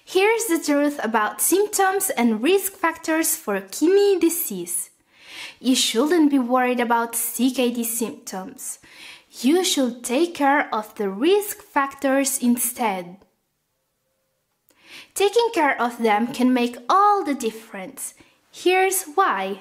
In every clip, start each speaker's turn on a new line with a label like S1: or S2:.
S1: Here's the truth about symptoms and risk factors for kidney disease. You shouldn't be worried about CKD symptoms. You should take care of the risk factors instead. Taking care of them can make all the difference. Here's why.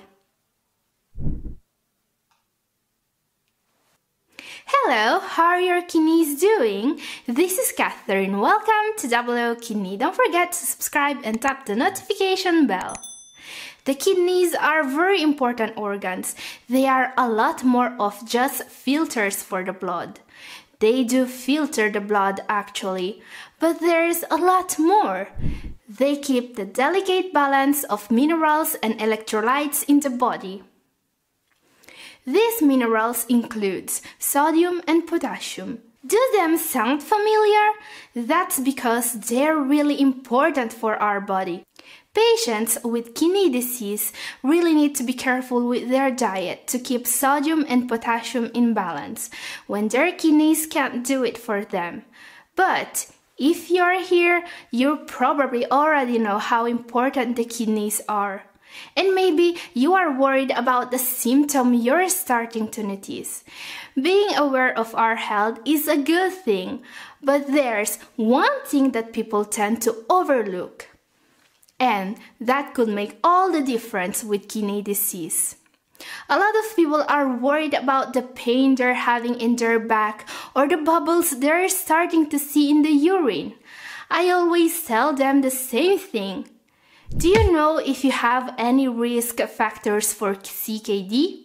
S1: Hello, how are your kidneys doing? This is Catherine. Welcome to OO Kidney. Don't forget to subscribe and tap the notification bell. The kidneys are very important organs. They are a lot more of just filters for the blood. They do filter the blood actually, but there's a lot more. They keep the delicate balance of minerals and electrolytes in the body. These minerals include sodium and potassium. Do them sound familiar? That's because they're really important for our body. Patients with kidney disease really need to be careful with their diet to keep sodium and potassium in balance when their kidneys can't do it for them. But if you're here, you probably already know how important the kidneys are. And maybe you are worried about the symptom you're starting to notice. Being aware of our health is a good thing, but there's one thing that people tend to overlook. And that could make all the difference with kidney disease. A lot of people are worried about the pain they're having in their back or the bubbles they're starting to see in the urine. I always tell them the same thing. Do you know if you have any risk factors for CKD?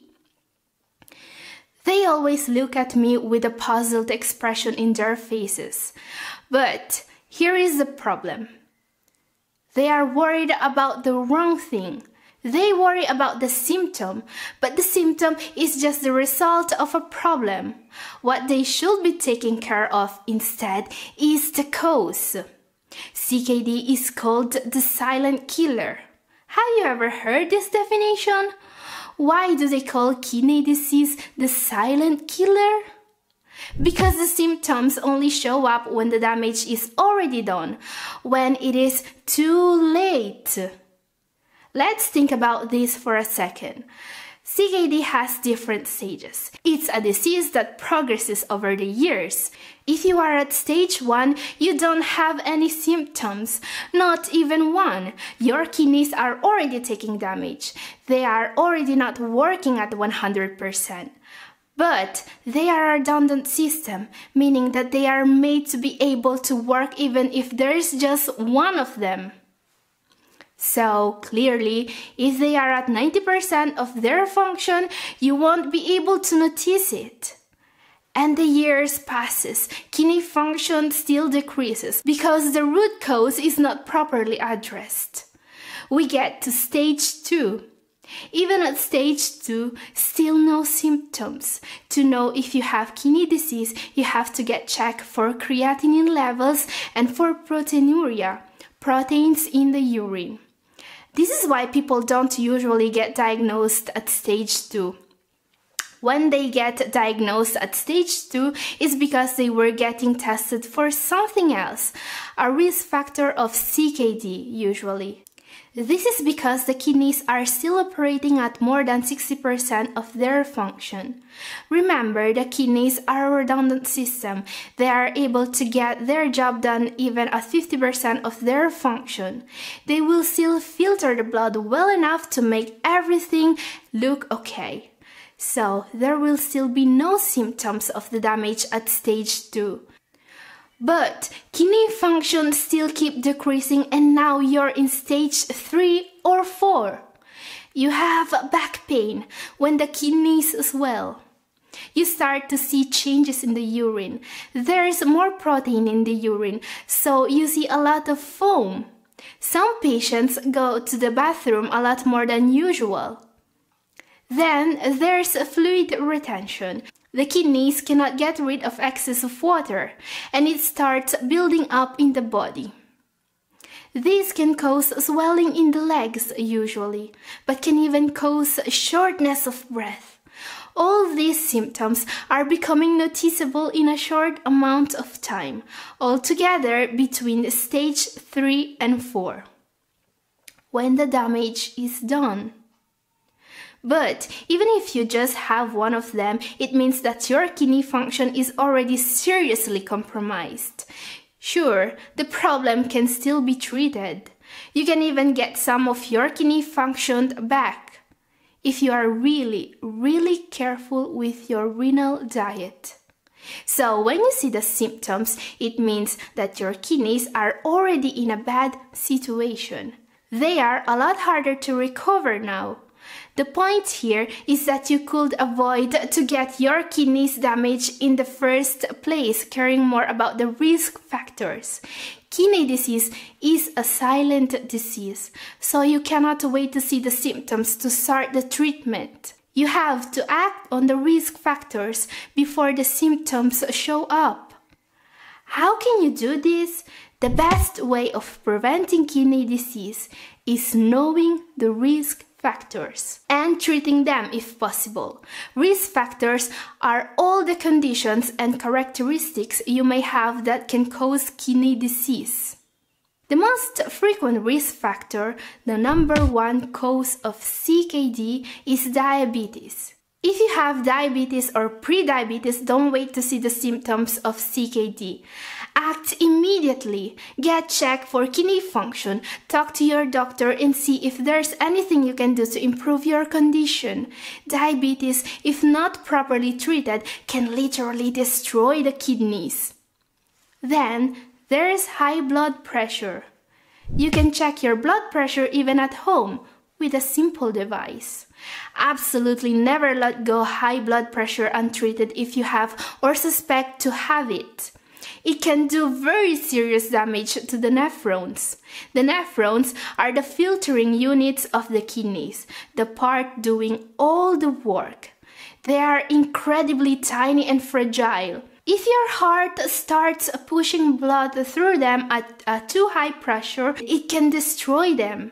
S1: They always look at me with a puzzled expression in their faces. But here is the problem. They are worried about the wrong thing. They worry about the symptom, but the symptom is just the result of a problem. What they should be taking care of instead is the cause. CKD is called the silent killer. Have you ever heard this definition? Why do they call kidney disease the silent killer? Because the symptoms only show up when the damage is already done, when it is too late. Let's think about this for a second. CKD has different stages. It's a disease that progresses over the years. If you are at stage 1, you don't have any symptoms, not even one. Your kidneys are already taking damage. They are already not working at 100%. But they are a redundant system, meaning that they are made to be able to work even if there is just one of them. So clearly, if they are at 90% of their function, you won't be able to notice it. And the years passes, kidney function still decreases because the root cause is not properly addressed. We get to stage 2. Even at stage 2, still no symptoms. To know if you have kidney disease, you have to get checked for creatinine levels and for proteinuria, proteins in the urine. This is why people don't usually get diagnosed at stage 2. When they get diagnosed at stage 2, it's because they were getting tested for something else, a risk factor of CKD usually. This is because the kidneys are still operating at more than 60% of their function. Remember, the kidneys are a redundant system. They are able to get their job done even at 50% of their function. They will still filter the blood well enough to make everything look okay. So, there will still be no symptoms of the damage at stage 2. But kidney function still keep decreasing and now you're in stage 3 or 4. You have back pain when the kidneys swell. You start to see changes in the urine. There's more protein in the urine, so you see a lot of foam. Some patients go to the bathroom a lot more than usual. Then there's fluid retention. The kidneys cannot get rid of excess of water, and it starts building up in the body. This can cause swelling in the legs usually, but can even cause shortness of breath. All these symptoms are becoming noticeable in a short amount of time, altogether between stage 3 and 4, when the damage is done. But even if you just have one of them, it means that your kidney function is already seriously compromised. Sure, the problem can still be treated. You can even get some of your kidney function back if you are really, really careful with your renal diet. So when you see the symptoms, it means that your kidneys are already in a bad situation. They are a lot harder to recover now. The point here is that you could avoid to get your kidneys damaged in the first place, caring more about the risk factors. Kidney disease is a silent disease, so you cannot wait to see the symptoms to start the treatment. You have to act on the risk factors before the symptoms show up. How can you do this? The best way of preventing kidney disease is knowing the risk factors and treating them if possible. Risk factors are all the conditions and characteristics you may have that can cause kidney disease. The most frequent risk factor, the number one cause of CKD, is diabetes. If you have diabetes or pre-diabetes, don't wait to see the symptoms of CKD. Act immediately. Get checked for kidney function. Talk to your doctor and see if there's anything you can do to improve your condition. Diabetes, if not properly treated, can literally destroy the kidneys. Then, there's high blood pressure. You can check your blood pressure even at home with a simple device. Absolutely never let go high blood pressure untreated if you have or suspect to have it. It can do very serious damage to the nephrons. The nephrons are the filtering units of the kidneys, the part doing all the work. They are incredibly tiny and fragile. If your heart starts pushing blood through them at a too high pressure, it can destroy them.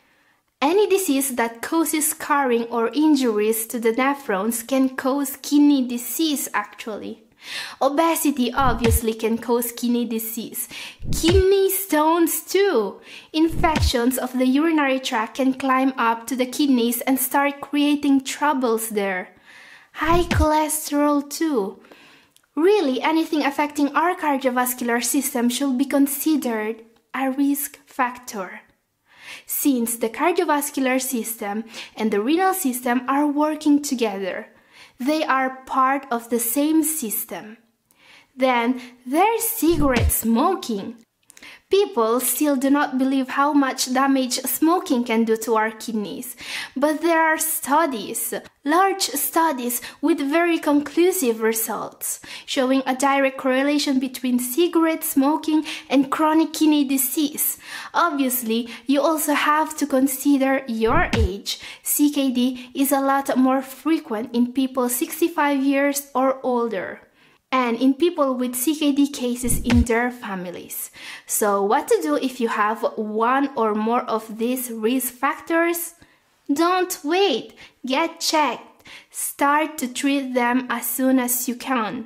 S1: Any disease that causes scarring or injuries to the nephrons can cause kidney disease actually. Obesity obviously can cause kidney disease. Kidney stones too. Infections of the urinary tract can climb up to the kidneys and start creating troubles there. High cholesterol too. Really, anything affecting our cardiovascular system should be considered a risk factor, since the cardiovascular system and the renal system are working together. They are part of the same system. Then there's cigarette smoking. People still do not believe how much damage smoking can do to our kidneys. But there are studies, large studies with very conclusive results, showing a direct correlation between cigarette smoking and chronic kidney disease. Obviously, you also have to consider your age. CKD is a lot more frequent in people 65 years or older, and in people with CKD cases in their families. So what to do if you have one or more of these risk factors? Don't wait, get checked. Start to treat them as soon as you can.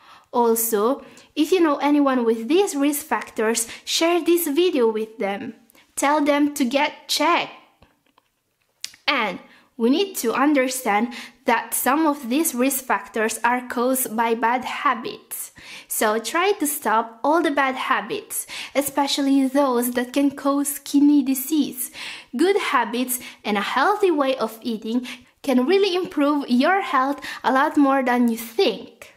S1: Also, if you know anyone with these risk factors, share this video with them. Tell them to get checked. And we need to understand that some of these risk factors are caused by bad habits. So try to stop all the bad habits, especially those that can cause kidney disease. Good habits and a healthy way of eating can really improve your health a lot more than you think.